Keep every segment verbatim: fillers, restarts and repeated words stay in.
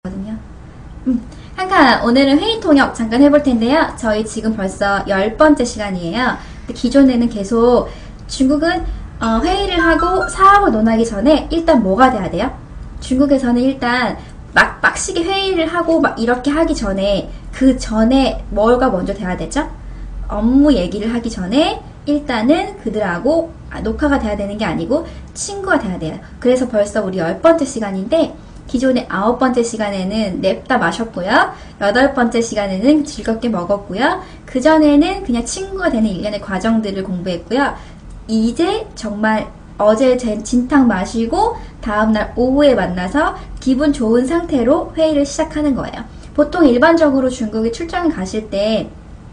거든요. 음, 칸칸 오늘은 회의 통역 잠깐 해볼 텐데요. 저희 지금 벌써 열 번째 시간이에요. 기존에는 계속 중국은 어, 회의를 하고 사업을 논하기 전에 일단 뭐가 돼야 돼요? 중국에서는 일단 막 빡시게 회의를 하고 막 이렇게 하기 전에 그 전에 뭐가 먼저 돼야 되죠? 업무 얘기를 하기 전에 일단은 그들하고 아, 녹화가 돼야 되는 게 아니고 친구가 돼야 돼요. 그래서 벌써 우리 열 번째 시간인데 기존의 아홉 번째 시간에는 냅다 마셨고요. 여덟 번째 시간에는 즐겁게 먹었고요. 그 전에는 그냥 친구가 되는 일련의 과정들을 공부했고요. 이제 정말 어제 젠 진탕 마시고 다음날 오후에 만나서 기분 좋은 상태로 회의를 시작하는 거예요. 보통 일반적으로 중국에 출장 가실 때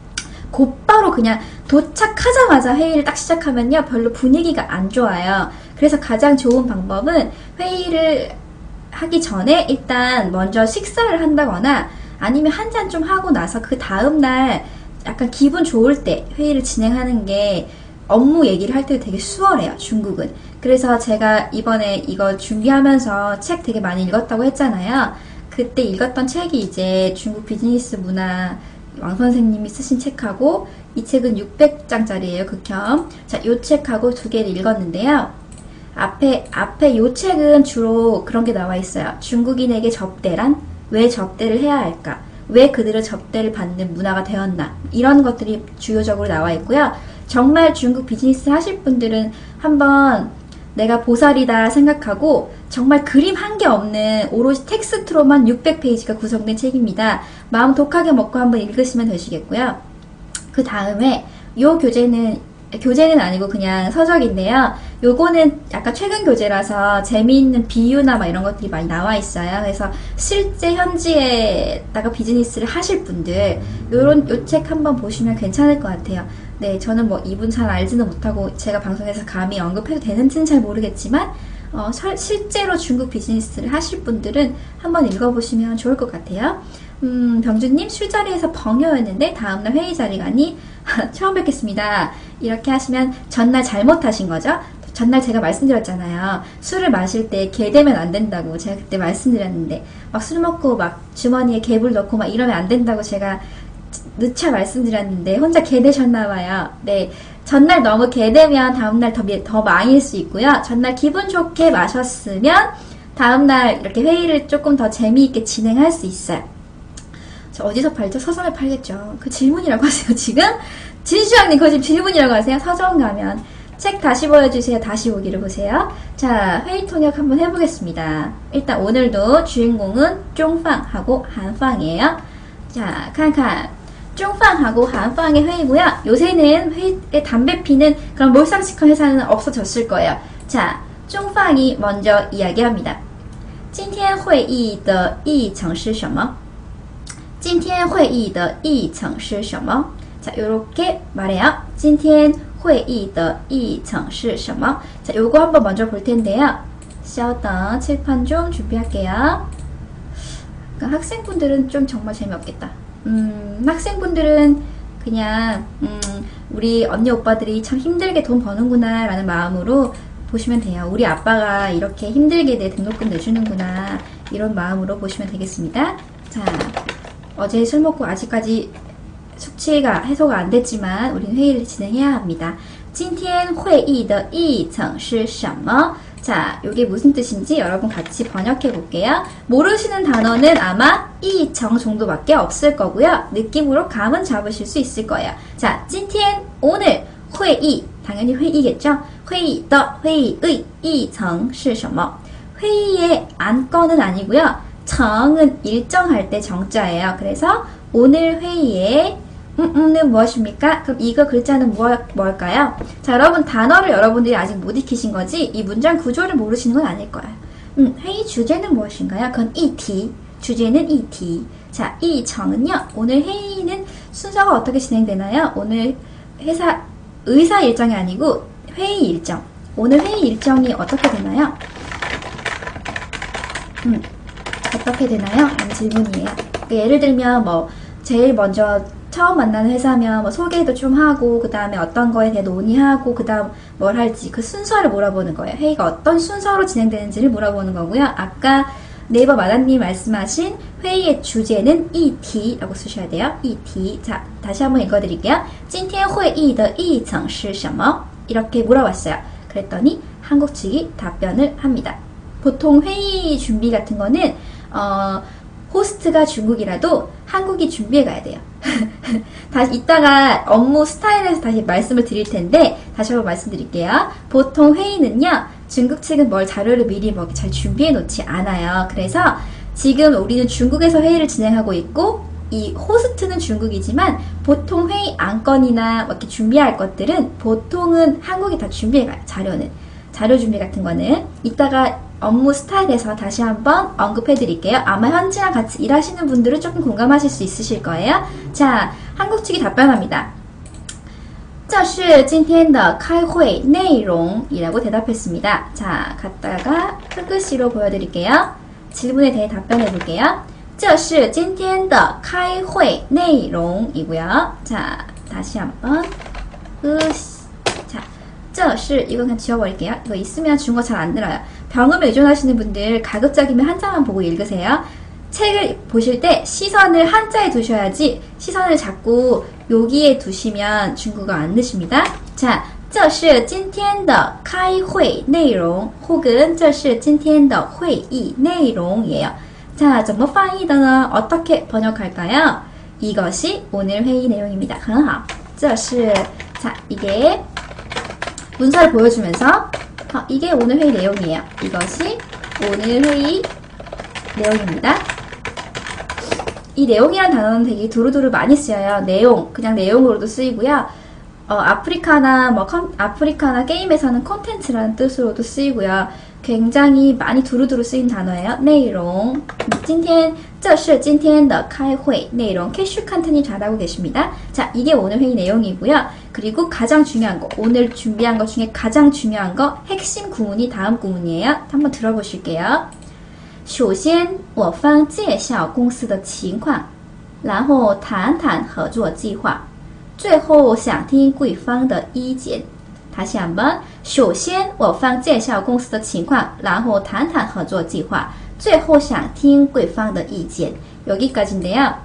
곧바로 그냥 도착하자마자 회의를 딱 시작하면요 별로 분위기가 안 좋아요. 그래서 가장 좋은 방법은 회의를 하기 전에 일단 먼저 식사를 한다거나 아니면 한 잔 좀 하고 나서 그 다음날 약간 기분 좋을 때 회의를 진행하는 게 업무 얘기를 할 때 되게 수월해요, 중국은. 그래서 제가 이번에 이거 준비하면서 책 되게 많이 읽었다고 했잖아요. 그때 읽었던 책이 이제 중국 비즈니스 문화 왕 선생님이 쓰신 책하고 이 책은 육백 장짜리예요, 극혐. 자, 이 책하고 두 개를 읽었는데요. 앞에, 앞에 요 책은 주로 그런 게 나와 있어요. 중국인에게 접대란? 왜 접대를 해야 할까? 왜 그들은 접대를 받는 문화가 되었나? 이런 것들이 주요적으로 나와 있고요. 정말 중국 비즈니스 하실 분들은 한번 내가 보살이다 생각하고 정말 그림 한 개 없는 오롯이 텍스트로만 육백 페이지가 구성된 책입니다. 마음 독하게 먹고 한번 읽으시면 되시겠고요. 그 다음에 요 교재는 교재는 아니고 그냥 서적인데요. 요거는 약간 최근 교재라서 재미있는 비유나 막 이런 것들이 많이 나와 있어요. 그래서 실제 현지에다가 비즈니스를 하실 분들 요런 요 책 한번 보시면 괜찮을 것 같아요. 네, 저는 뭐 이분 잘 알지는 못하고 제가 방송에서 감히 언급해도 되는지는 잘 모르겠지만 어, 설, 실제로 중국 비즈니스를 하실 분들은 한번 읽어보시면 좋을 것 같아요. 음, 병주님 술자리에서 벙여였는데 다음날 회의 자리 가니 처음 뵙겠습니다. 이렇게 하시면 전날 잘못하신 거죠. 전날 제가 말씀드렸잖아요. 술을 마실 때 개 되면 안 된다고 제가 그때 말씀드렸는데 막 술 먹고 막 주머니에 개불 넣고 막 이러면 안 된다고 제가 누차 말씀드렸는데 혼자 개 되셨나봐요. 네, 전날 너무 개 되면 다음날 더, 더 망일 수 있고요. 전날 기분 좋게 마셨으면 다음날 이렇게 회의를 조금 더 재미있게 진행할 수 있어요. 저 어디서 팔죠? 서점에 팔겠죠. 그 질문이라고 하세요, 지금? 진수양님, 그거 지금 질문이라고 하세요? 서점 가면. 책 다시 보여주세요. 다시 오기를 보세요. 자, 회의 통역 한번 해보겠습니다. 일단 오늘도 주인공은 쫑팡하고 한팡이에요. 자, 칸칸. 쫑팡하고 한팡의 회의고요. 요새는 회의에 담배 피는 그런 몰상식한 회사는 없어졌을 거예요. 자, 쫑팡이 먼저 이야기합니다. 今天会议的议程是什么?今天会议的议程是什么? 자, 요렇게 말해요. 今天会议的议程是什么? 자, 요거 한번 먼저 볼 텐데요. 稍等, 칠판 좀 준비할게요. 그러니까 학생분들은 좀 정말 재미없겠다. 음, 학생분들은 그냥, 음, 우리 언니 오빠들이 참 힘들게 돈 버는구나 라는 마음으로 보시면 돼요. 우리 아빠가 이렇게 힘들게 내 등록금 내주는구나 이런 마음으로 보시면 되겠습니다. 자, 어제 술 먹고 아직까지 숙취가 해소가 안 됐지만 우린 회의를 진행해야 합니다. 今天会议的议程是什么? 자, 이게 무슨 뜻인지 여러분 같이 번역해 볼게요. 모르시는 단어는 아마 이청 정도밖에 없을 거고요. 느낌으로 감은 잡으실 수 있을 거예요. 자, 今天 오늘 会议 당연히 회의겠죠? 会议的 회의의 议程是什么? 회의의 안건은 아니고요. 정은 일정할 때 정자예요. 그래서 오늘 회의에 음음은 무엇입니까? 그럼 이거 글자는 뭐, 뭘까요? 자, 여러분 단어를 여러분들이 아직 못 익히신 거지 이 문장 구조를 모르시는 건 아닐 거예요. 음, 회의 주제는 무엇인가요? 그건 이티, 주제는 이티. 자, 이 정은요. 오늘 회의는 순서가 어떻게 진행되나요? 오늘 회사 의사 일정이 아니고 회의 일정. 오늘 회의 일정이 어떻게 되나요? 음, 어떻게 되나요? 라는 질문이에요. 그러니까 예를 들면 뭐 제일 먼저 처음 만나는 회사면 뭐 소개도 좀 하고 그 다음에 어떤 거에 대해 논의하고 그 다음 뭘 할지 그 순서를 물어보는 거예요. 회의가 어떤 순서로 진행되는지를 물어보는 거고요. 아까 네이버 마다님 말씀하신 회의의 주제는 이티라고 쓰셔야 돼요. 이티. 자, 다시 한번 읽어드릴게요. 今天会议的议程是什么? 이렇게 물어봤어요. 그랬더니 한국 측이 답변을 합니다. 보통 회의 준비 같은 거는 어, 호스트가 중국이라도 한국이 준비해 가야 돼요. 다시 이따가 업무 스타일에서 다시 말씀을 드릴 텐데 다시 한번 말씀드릴게요. 보통 회의는요, 중국 측은 뭘 자료를 미리 뭐 잘 준비해 놓지 않아요. 그래서 지금 우리는 중국에서 회의를 진행하고 있고 이 호스트는 중국이지만 보통 회의 안건이나 이렇게 준비할 것들은 보통은 한국이 다 준비해 가요. 자료는. 자료 준비 같은 거는 이따가 업무 스타일에서 다시 한번 언급해 드릴게요. 아마 현지랑 같이 일하시는 분들은 조금 공감하실 수 있으실 거예요. 자, 한국 측이 답변합니다. 这是今天的开会内容이라고 대답했습니다. 자, 갖다가 흑글씨로 보여드릴게요. 질문에 대해 답변해 볼게요. 这是今天的开会内容이고요. 자, 다시 한번 으시. 자, 这是 이거 그냥 지워버릴게요. 이거 있으면 중국어 잘 안 들어요. 병음에 의존하시는 분들 가급적이면 한자만 보고 읽으세요. 책을 보실 때 시선을 한자에 두셔야지 시선을 자꾸 여기에 두시면 중국어 안 느십니다. 자, 这是今天的开会内容 혹은 这是今天的会议内容이에요. 자, 怎么翻译的呢? 어떻게 번역할까요? 이것이 오늘 회의 내용입니다. 很好. 这是 자, 이게 문서를 보여주면서 어, 이게 오늘 회의 내용이에요. 이것이 오늘 회의 내용입니다. 이 내용이란 단어는 되게 두루두루 많이 쓰여요. 내용, 그냥 내용으로도 쓰이고요. 어, 아프리카나 뭐 컨, 아프리카나 게임에서는 콘텐츠라는 뜻으로도 쓰이고요. 굉장히 많이 두루두루 쓰인 단어예요. 내용. 今天这是今天的开会内容. 캐슈 칸트님 잘하고 계십니다. 자, 이게 오늘 회의 내용이고요. 그리고 가장 중요한 거, 오늘 준비한 것 중에 가장 중요한 거, 핵심 구문이 다음 구문이에요. 한번 들어보실게요. 首先我方介绍公司的情况然后谈谈合作计划最后想听贵方的意见 다시 한번 首先我方介绍公司的情况然后谈谈合作计划最后想听贵方的意见 여기까지인데요.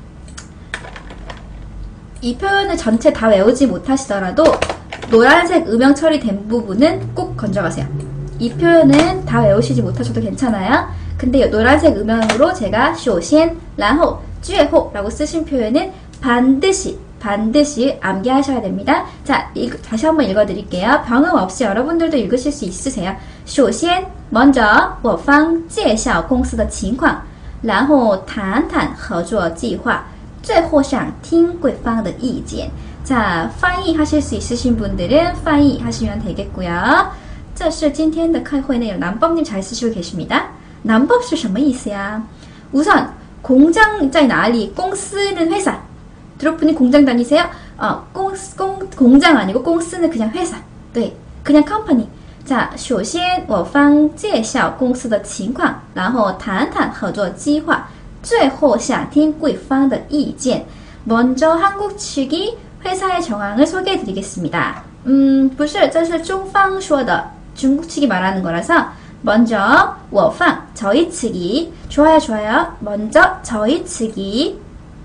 이 표현을 전체 다 외우지 못하시더라도 노란색 음영 처리된 부분은 꼭 건져가세요. 이 표현은 다 외우시지 못하셔도 괜찮아요. 근데 노란색 음영으로 제가 首先然后最后라고 쓰신 표현은 반드시 반드시 암기하셔야 됩니다. 자, 이거 다시 한번 읽어드릴게요. 병음 없이 여러분들도 읽으실 수 있으세요. 首先 먼저 我方介绍公司的情况然后谈谈合作计划最后想听贵方的意见 자, 翻译 하실 수 있으신 분들은 翻译 하시면 되겠고요. 这是今天的开会内容 남법님 잘 쓰시고 계십니다. 남법是什么意思呀? 우선 공장在哪里? 공司는 회사. 드로프님 공장 다니세요? 어, 공, 공, 공장 아니고 공司는 그냥 회사. 네, 그냥 컴퍼니. 자, 首先我方介绍公司的情况然后谈谈合作计划最后想听贵方的意见 먼저 한국 측이 회사의 정황을 소개해 드리겠습니다. 음, 不是这是中方说的 중국 측이 말하는 거라서 먼저 我方 저희 측이 좋아요 좋아요 먼저 저희 측이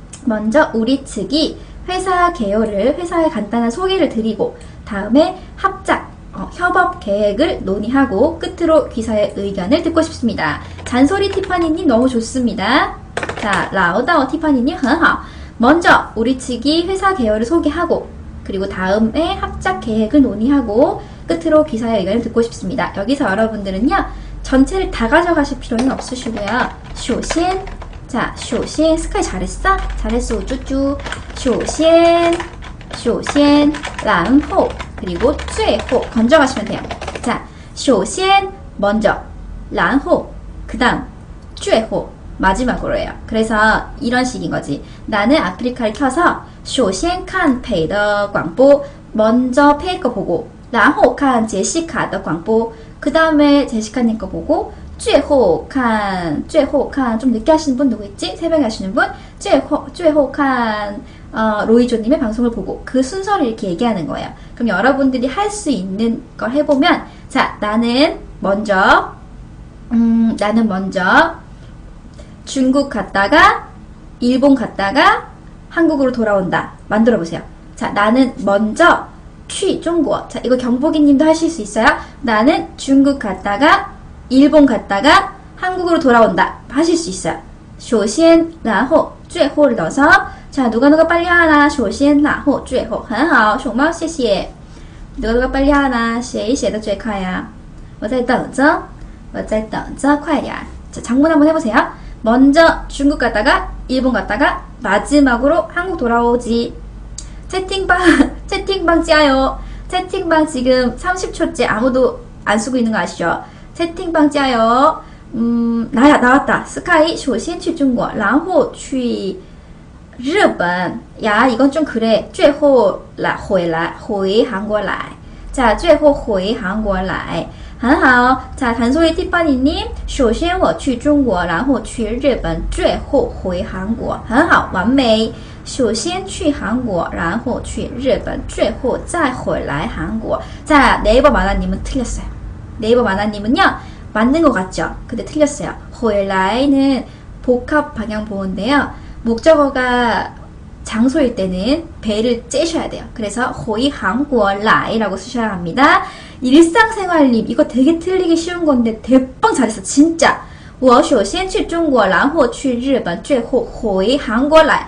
먼저 우리 측이 회사 개요를 회사의 간단한 소개를 드리고 다음에 합작 어, 협업 계획을 논의하고 끝으로 기사의 의견을 듣고 싶습니다. 잔소리 티파니님 너무 좋습니다. 자, 라오다오 티파니님 很好 먼저 우리 측이 회사 개요를 소개하고 그리고 다음에 합작 계획을 논의하고 끝으로 기사의 의견을 듣고 싶습니다. 여기서 여러분들은요 전체를 다 가져가실 필요는 없으시고요. 首先 자, 首先 스카이 잘했어? 잘했어 우쭈쭈 首先首先然后 그리고 最后 건져가시면 돼요. 자, 首先 먼저 然后 그 다음 最后 마지막으로 해요. 그래서 이런 식인 거지. 나는 아프리카를 켜서 首先看裴的广播 먼저 페이 거 보고 然后看제시카的广播 그 다음에 제시카님 거 보고 最后看最后看좀 늦게 하시는 분 누구 있지? 새벽에 하시는 분 最后最后看 어, 로이조님의 방송을 보고 그 순서를 이렇게 얘기하는 거예요. 그럼 여러분들이 할 수 있는 걸 해보면 자, 나는 먼저 음, 나는 먼저 중국 갔다가 일본 갔다가 한국으로 돌아온다. 만들어 보세요. 자, 나는 먼저 취 중국. 자, 이거 경복이 님도 하실 수 있어요? 나는 중국 갔다가 일본 갔다가 한국으로 돌아온다. 하실 수 있어요. 首先然后最后를 넣어서 자, 누가 누가 빨리 하나? 首先然后最后很好，熊猫谢谢。 누가 누가 빨리 하나? 谁写的最快呀？我在等着，我在等着，快点。 자, 장문 한번 해보세요. 먼저 중국 갔다가 일본 갔다가 마지막으로 한국 돌아오지. 채팅방 채팅방 짜요. 채팅방 지금 삼십 초째 아무도 안 쓰고 있는 거 아시죠? 채팅방 짜요. 음, 나야 나왔다. 스카이 首先去中国然后去日本. 야, 이건 좀 그래. 最后来回来回韩国来. 자, 最后回韩国来. 很好. 자, 단소리 티파니님, 首先我去中国然后去日本最后回韩国. 很好,完美. 首先去韩国然后去日本最后再回来韩国. 자, 네이버 만화님은 틀렸어요. 네이버 만화님은요, 맞는 것 같죠? 근데 틀렸어요. 回来는 복합 방향 보호인데요. 목적어가 장소일 때는 배를 째셔야 돼요. 그래서 호이 한국어라이라고 쓰셔야 합니다. 일상생활님, 이거 되게 틀리기 쉬운 건데 대빵 잘했어. 진짜. 我首先去中国然后去日本最后回韩国来.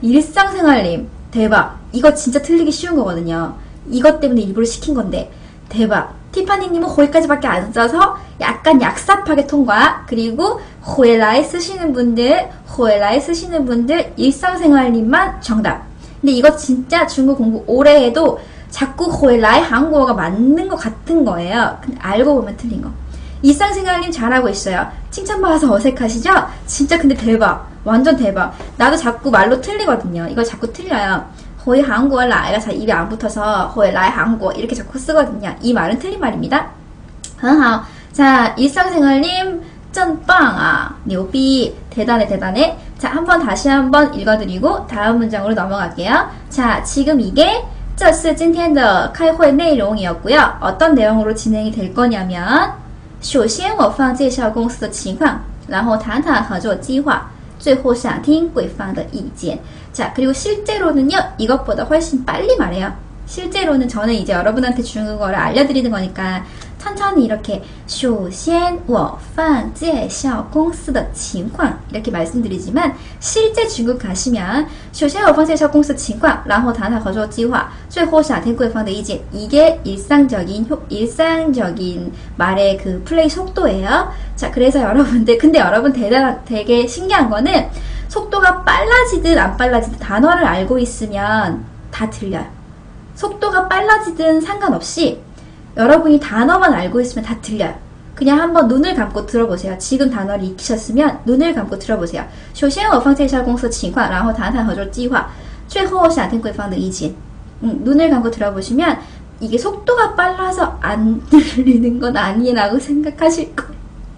일상생활님, 대박. 이거 진짜 틀리기 쉬운 거거든요. 이것 때문에 일부러 시킨 건데 대박. 티파니님은 호이까지밖에 안 써서 약간 약삽하게 통과. 그리고 호에라이 쓰시는 분들, 호에라이 쓰시는 분들 일상생활님만 정답. 근데 이거 진짜 중국 공부 오래 해도 자꾸 호에라이 한국어가 맞는 것 같은 거예요. 근데 알고 보면 틀린 거. 일상생활님 잘하고 있어요. 칭찬받아서 어색하시죠? 진짜 근데 대박. 완전 대박. 나도 자꾸 말로 틀리거든요. 이거 자꾸 틀려요. 호이 한국어 라이가 잘 입에 안 붙어서 호이 라이 한국어 이렇게 자꾸 쓰거든요. 이 말은 틀린 말입니다. 很好. 자, 일상생활님 쩐빵아, 牛逼, 대단해 대단해. 자, 한번 다시 한번 읽어드리고 다음 문장으로 넘어갈게요. 자, 지금 이게 这是今天的开会内容이었고요. 어떤 내용으로 진행이 될 거냐면 首先我方介绍公司的情况然后谈谈合作计划最后想听贵方的意见. 자, 그리고 실제로는요, 이것보다 훨씬 빨리 말해요. 실제로는 저는 이제 여러분한테 중국어를 알려드리는 거니까 천천히 이렇게 首先我方介绍公司的情况 이렇게 말씀드리지만 실제 중국 가시면 首先我方介绍公司的情况然后谈谈合作计划最后想听贵方的意见 이게 일상적인 효, 일상적인 말의 그 플레이 속도예요. 자, 그래서 여러분들 근데 여러분 대단 되게 신기한 거는 속도가 빨라지든 안 빨라지든 단어를 알고 있으면 다 들려요. 속도가 빨라지든 상관없이 여러분이 단어만 알고 있으면 다 들려요. 그냥 한번 눈을 감고 들어보세요. 지금 단어를 익히셨으면 눈을 감고 들어보세요. 首先我方介绍公司情况然后谈谈合作计划最后想听贵方的意见. 음, 눈을 감고 들어보시면 이게 속도가 빨라서 안 들리는 건 아니라고 생각하실 거예요.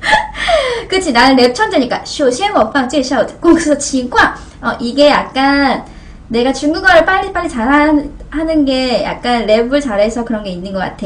그치, 나는 랩 천재니까 首先我方介绍公司情况 어, 이게 약간 내가 중국어를 빨리빨리 잘하는 게 약간 랩을 잘해서 그런 게 있는 것 같아.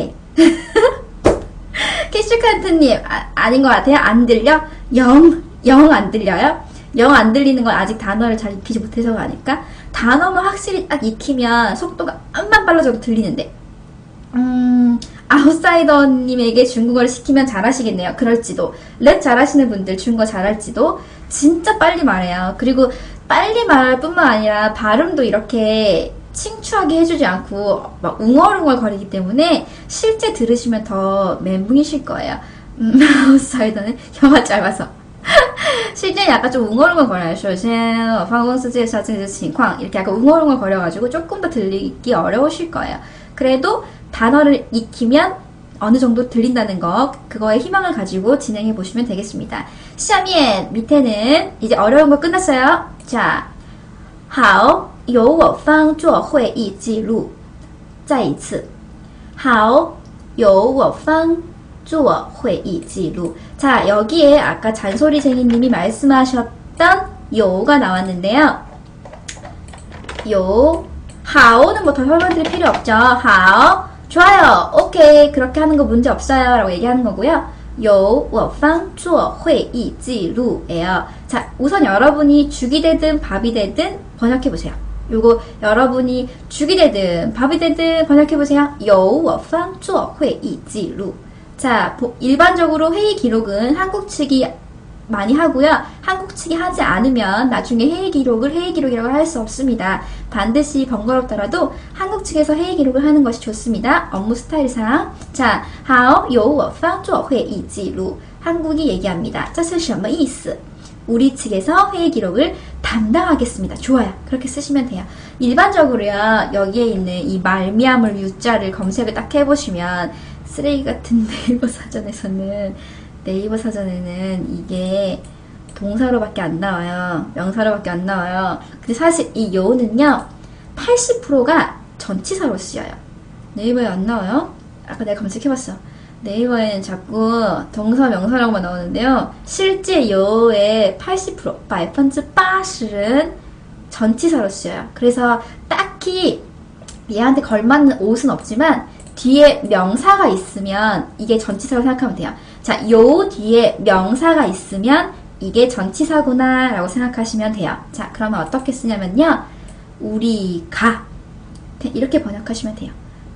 캐슈칸트님, 아, 아닌 것 같아요? 안 들려? 영, 영 안 들려요? 영 안 들리는 건 아직 단어를 잘 익히지 못해서가 아닐까? 단어만 확실히 딱 익히면 속도가 암만 빨라져도 들리는데. 음, 아웃사이더님에게 중국어를 시키면 잘하시겠네요. 그럴지도. 랩 잘하시는 분들 중국어 잘할지도. 진짜 빨리 말해요. 그리고 빨리 말할 뿐만 아니라 발음도 이렇게 칭추하게 해주지 않고 막 웅얼웅얼 거리기 때문에 실제 들으시면 더 멘붕이실 거예요. 음, 아웃사이더는 혀가 짧아서. 실제 약간 좀 웅얼웅얼 거려요. 首先我方公司介绍这个情况 이렇게 약간 웅얼웅얼 거려가지고 조금 더 들리기 어려우실 거예요. 그래도 단어를 익히면 어느 정도 들린다는 거, 그거에 희망을 가지고 진행해 보시면 되겠습니다. 下面 밑에는 이제 어려운 거 끝났어요. 자, 好由我方做会议记录再一次好由我方做会议记录 자, 여기에 아까 잔소리쟁이님이 말씀하셨던 요가 나왔는데요. 요, 하오는 뭐 더 설명드릴 필요 없죠. 하오, 좋아요, 오케이, 그렇게 하는 거 문제 없어요 라고 얘기하는 거고요. 有我方做会议记录예요. 자, 우선 여러분이 죽이 되든 밥이 되든 번역해보세요. 요거 여러분이 죽이 되든 밥이 되든 번역해보세요. 有我方做会议记录. 자, 일반적으로 회의 기록은 한국 측이 많이 하고요. 한국 측이 하지 않으면 나중에 회의 기록을 회의 기록이라고 할 수 없습니다. 반드시 번거롭더라도 한국 측에서 회의 기록을 하는 것이 좋습니다. 업무 스타일상. 자, 好,由我方做会议记录. 한국이 얘기합니다. 这是什么意思? 우리 측에서 회의 기록을 담당하겠습니다. 좋아요. 그렇게 쓰시면 돼요. 일반적으로요. 여기에 있는 이 말미암을 유자를 검색을 딱 해보시면 쓰레기 같은 네이버 사전에서는 네이버 사전에는 이게 동사로밖에 안 나와요. 명사로밖에 안 나와요. 근데 사실 이 요는요 팔십 퍼센트가 전치사로 쓰여요. 네이버에 안 나와요? 아까 내가 검색해봤어. 네이버에는 자꾸 동사 명사라고만 나오는데요. 실제 요의 팔십 퍼센트,百分之八十는 전치사로 쓰여요. 그래서 딱히 얘한테 걸맞는 옷은 없지만 뒤에 명사가 있으면 이게 전치사로 생각하면 돼요. 자, 요 뒤에 명사가 있으면 이게 전치사구나 라고 생각하시면 돼요. 자, 그러면 어떻게 쓰냐면요. 우리가 이렇게 번역하시면 돼요.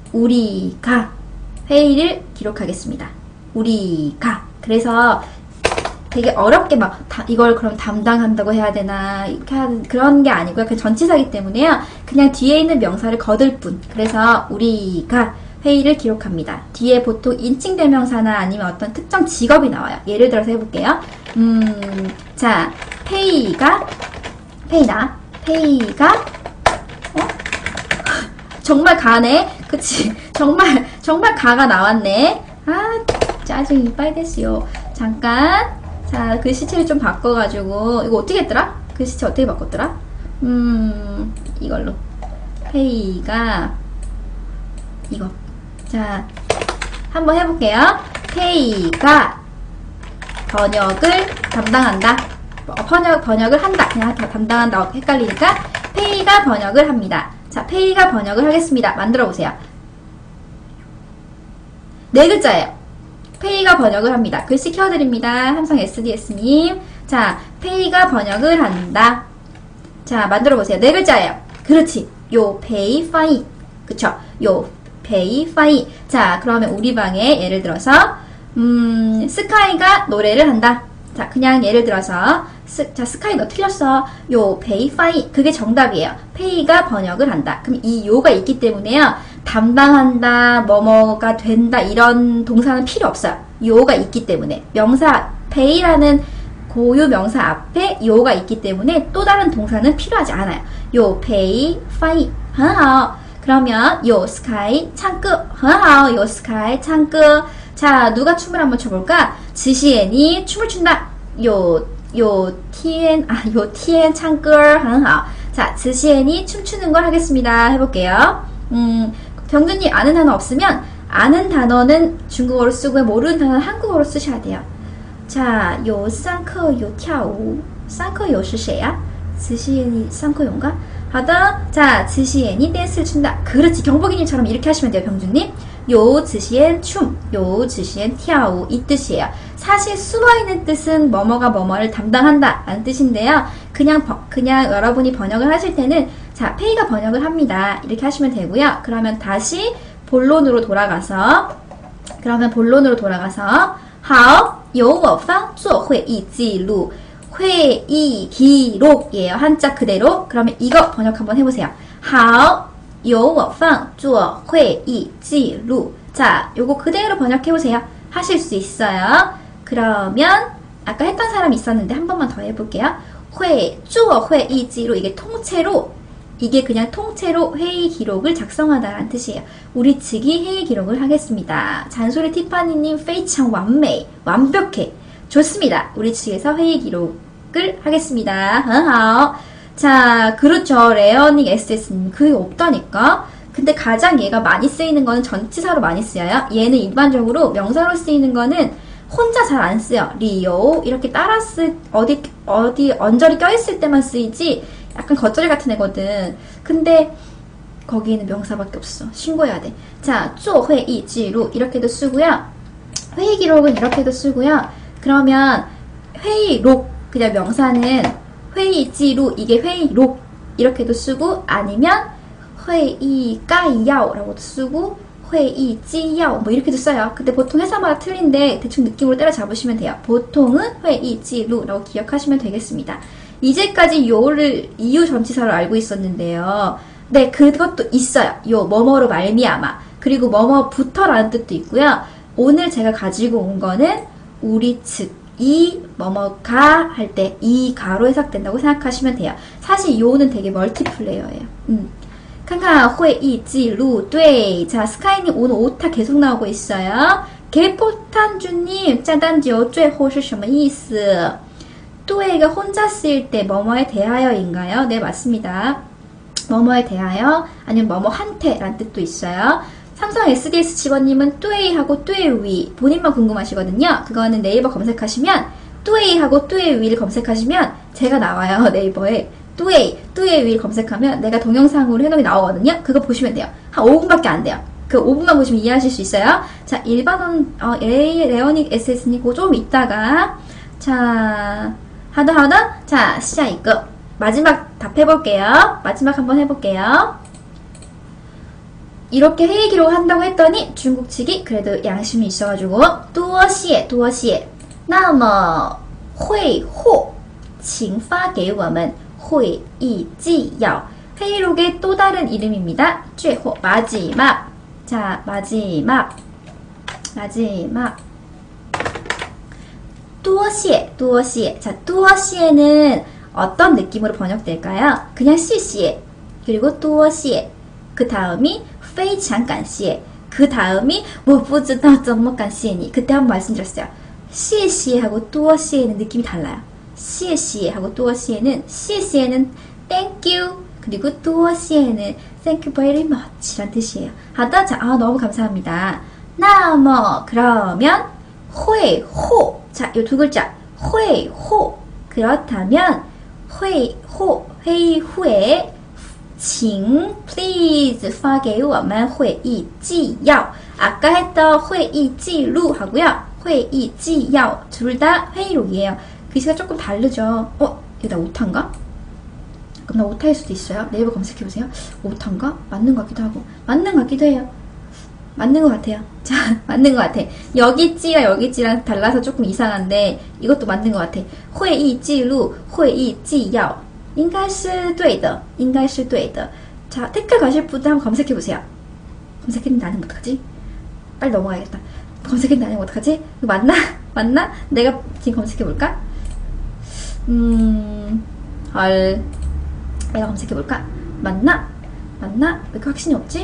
우리가 회의를 기록하겠습니다. 우리가. 그래서 되게 어렵게 막 다, 이걸 그럼 담당한다고 해야 되나 이렇게 하는 그런 게 아니고요. 그냥 전치사이기 때문에요. 그냥 뒤에 있는 명사를 거들 뿐. 그래서 우리가 회의를 기록합니다. 뒤에 보통 인칭대명사나 아니면 어떤 특정 직업이 나와요. 예를 들어서 해볼게요. 음, 자, 회의가, 회의나, 회의가, 어? 정말 가네? 그치? 정말, 정말 가가 나왔네? 아, 짜증 이빨 됐어요. 잠깐. 자, 글씨체를 좀 바꿔가지고, 이거 어떻게 했더라? 글씨체 어떻게 바꿨더라? 음, 이걸로. 회의가, 이거. 자, 한번 해볼게요. 회의가 번역을 담당한다. 어, 번역, 번역을 한다. 그냥 담당한다. 헷갈리니까 회의가 번역을 합니다. 자, 회의가 번역을 하겠습니다. 만들어 보세요. 네 글자예요. 회의가 번역을 합니다. 글씨 켜드립니다. 삼성 에스디에스님. 자, 회의가 번역을 한다. 자, 만들어 보세요. 네 글자예요. 그렇지. 요 페이 파이. 그쵸? 요 페이 파이. 자, 그러면 우리 방에 예를 들어서 음, 스카이가 노래를 한다. 자, 그냥 예를 들어서 스, 자, 스카이 너 틀렸어. 요 페이 파이. 그게 정답이에요. 페이가 번역을 한다. 그럼 이 요가 있기 때문에요. 담당한다, 뭐뭐가 된다 이런 동사는 필요 없어요. 요가 있기 때문에. 명사 페이라는 고유 명사 앞에 요가 있기 때문에 또 다른 동사는 필요하지 않아요. 요 페이 파이. 很好. 그러면 요 스카이 창끄. 很好. 요 스카이 창끄. 자, 누가 춤을 한번 춰볼까? 지시엔이 춤을 춘다. 요, 요, 티엔, 아, 요, 티엔 창끄. 很好. 자, 지시엔이 춤추는 걸 하겠습니다. 해볼게요. 음, 병준님 아는 단어 없으면 아는 단어는 중국어로 쓰고 모르는 단어는 한국어로 쓰셔야 돼요. 자, 요, 쌍커, 요, 跳舞. 쌍커, 요, 是谁呀? 지시엔이 쌍커, 요인가? 하다. 자, 지시엔이 댄스를 춘다. 그렇지. 경복이님처럼 이렇게 하시면 돼요, 병준님. 요, 지시엔 춤. 요, 지시엔 跳舞. 이 뜻이에요. 사실 숨어있는 뜻은 뭐뭐가 뭐뭐를 담당한다 라는 뜻인데요. 그냥, 버, 그냥 여러분이 번역을 하실 때는 자, 페이가 번역을 합니다. 이렇게 하시면 되고요. 그러면 다시 본론으로 돌아가서 그러면 본론으로 돌아가서 好,由我方做会议记录. 회의 기록이에요. 한자 그대로. 그러면 이거 번역 한번 해보세요. 好,由我方做会议记录. 자, 요거 그대로 번역해보세요. 하실 수 있어요. 그러면 아까 했던 사람이 있었는데 한 번만 더 해볼게요. 회, 做会议记录. 이게 통째로 이게 그냥 통째로 회의 기록을 작성하다라는 뜻이에요. 우리 측이 회의 기록을 하겠습니다. 잔소리 티파니님, 非常完美, 완벽해. 좋습니다. 우리 측에서 회의 기록을 하겠습니다. 很好. 자, 그렇죠. 레어닝 에스에스님, 그게 없다니까? 근데 가장 얘가 많이 쓰이는 거는 전치사로 많이 쓰여요. 얘는 일반적으로 명사로 쓰이는 거는 혼자 잘 안 쓰여. 리오 이렇게 따라 쓰 어디 어디 언저리 껴있을 때만 쓰이지. 약간 겉절이 같은 애거든. 근데 거기에는 명사밖에 없어. 신고해야 돼. 자, 做会议记录 이렇게도 쓰고요. 회의 기록은 이렇게도 쓰고요. 그러면 회의록, 그냥 명사는 회의지루, 이게 회의록 이렇게도 쓰고, 아니면 회의 까이야오라고도 쓰고 회의 찌야오 뭐 이렇게도 써요. 근데 보통 회사마다 틀린데 대충 느낌으로 때려잡으시면 돼요. 보통은 회의 찌루라고 기억하시면 되겠습니다. 이제까지 요를 이유 전치사로 알고 있었는데요. 네, 그것도 있어요. 요 뭐뭐로 말미암아, 그리고 뭐뭐부터라는 뜻도 있고요. 오늘 제가 가지고 온 거는 우리 측, 이 뭐뭐가 할 때 이 가로 해석된다고 생각하시면 돼요. 사실 요는 되게 멀티플레이어예요. 음. 看看会议记录，对， 자, 스카이님 오늘 오타 계속 나오고 있어요. 개포탄주님, 짜단지요最后是什么意思? 对가 혼자 쓰일 때 뭐뭐에 대하여인가요? 네, 맞습니다. 뭐뭐에 대하여, 아니면 뭐뭐한테라는 뜻도 있어요. 삼성 에스디에스 직원님은 对하고 对위, 본인만 궁금하시거든요. 그거는 네이버 검색하시면 对하고 对위를 검색하시면 제가 나와요, 네이버에. 对, 对위를 검색하면 내가 동영상으로 해놓은 게 나오거든요. 그거 보시면 돼요. 한 오 분밖에 안 돼요. 그 오 분만 보시면 이해하실 수 있어요. 자, 일반원, 어, 레오닉 에스에스님 그거 좀 이따가. 자, 하다 하다. 자, 시작 이거. 마지막 답해볼게요. 마지막 한번 해볼게요. 이렇게 회의 기록을 한다고 했더니 중국 측이 그래도 양심이 있어가지고 多谢多谢那么会后请发给我们会议纪要 회의록의 또 다른 이름입니다. 最后 마지막. 자, 마지막. 마지막. 多谢多谢 자, 多谢는 어떤 느낌으로 번역될까요? 그냥 谢谢 그리고 多谢 그 다음이 非常感谢 그 다음이 我不知道怎么感谢你 그때 한번 말씀드렸어요. 谢谢하고 多谢는 느낌이 달라요. 谢谢하고 多谢는 谢谢는 thank you 그리고 多谢는 thank you very much 라는 뜻이에요. 하다 자, 아, 너무 감사합니다. 那么 그러면 会后 자, 요 두 글자 会后 그렇다면 会后 회의 후에 请 please 发给我们会议纪要 아까 했던 会议记录하고요. 会议纪要 둘 다 회의록이에요. 글씨가 조금 다르죠. 어? 이거 나 오타인가? 그럼 나 오타일 수도 있어요. 네이버 검색해보세요. 오타인가? 맞는 것 같기도 하고 맞는 것 같기도 해요. 맞는 것 같아요. 자, 맞는 것 같아. 여기 찌랑 여기 찌랑 달라서 조금 이상한데 이것도 맞는 것 같아. 会议记录会议纪要应该是对的应该是对的 자, 댓글 가실 분들 한번 검색해보세요. 검색했는데 아니면 어떡하지? 빨리 넘어가야겠다. 검색했는데 아니면 어떡하지? 이거 맞나? 맞나? 내가 지금 검색해볼까? 음... 헐... 내가 검색해볼까? 맞나? 맞나? 왜 이렇게 확신이 없지?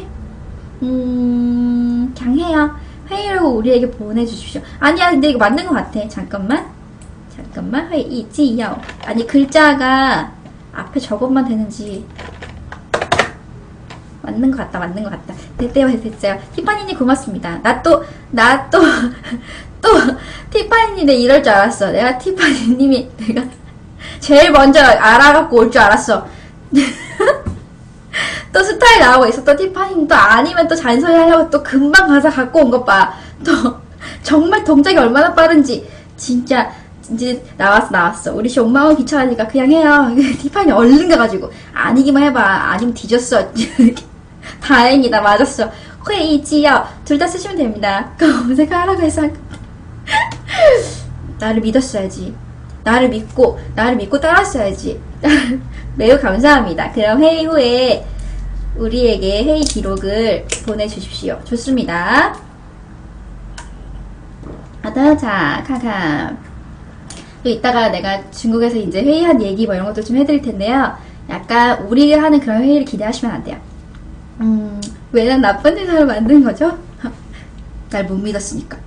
음... 그냥 해요. 회의록을 우리에게 보내주십시오. 아니야, 근데 이거 맞는 것 같아. 잠깐만. 잠깐만. 회의 지요. 아니, 글자가 앞에 저것만 되는지 맞는 것 같다. 맞는 것 같다. 됐대요. 됐어요. 티파니님 고맙습니다. 나 또, 나 또, 또, 티파니님 내 이럴 줄 알았어. 내가 티파니님이 내가 제일 먼저 알아갖고 올 줄 알았어. 또 스타일 나오고 있어. 또 티파니님 또 아니면 또 잔소리 하려고 또 금방 가서 갖고 온 것 봐. 또 정말 동작이 얼마나 빠른지. 진짜 이제 나왔어 나왔어. 우리 씨 엄마가 귀찮으니까 그냥 해요. 티파니 얼른 가가지고 아니기만 해봐. 아니면 뒤졌어. 다행이다. 맞았어. 회의 지요 둘 다 쓰시면 됩니다. 검색하라고 해서 나를 믿었어야지. 나를 믿고 나를 믿고 따랐어야지. 매우 감사합니다. 그럼 회의 후에 우리에게 회의 기록을 보내주십시오. 좋습니다. 아다 자 카카 또 이따가 내가 중국에서 이제 회의한 얘기 뭐 이런 것도 좀 해드릴 텐데요. 약간 우리가 하는 그런 회의를 기대하시면 안 돼요. 음, 왜 난 나쁜 대사를 만든 거죠? 날 못 믿었으니까.